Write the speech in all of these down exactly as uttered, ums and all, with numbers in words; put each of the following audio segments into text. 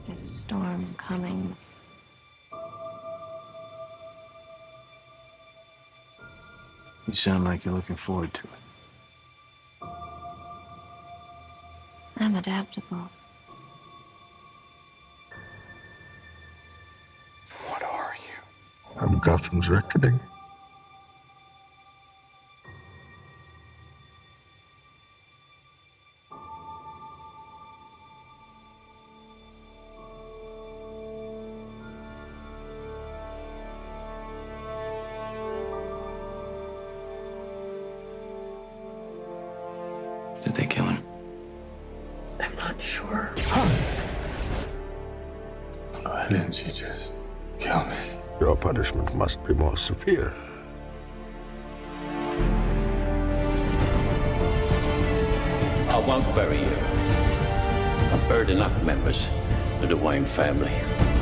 There's a storm coming. You sound like you're looking forward to it. I'm adaptable. What are you? I'm Gotham's reckoning. Did they kill him? I'm not sure. Why didn't you just kill me? Your punishment must be more severe. I won't bury you. I've buried enough members of the Wayne family.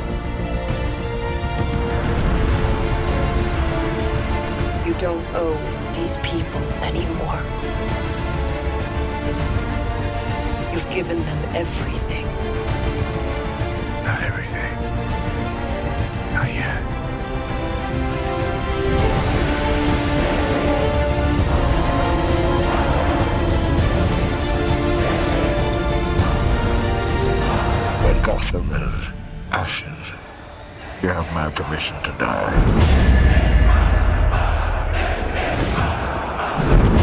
You don't owe these people anymore. You've given them everything. Not everything. Not yet. When Gotham is ashes, you have my permission to die.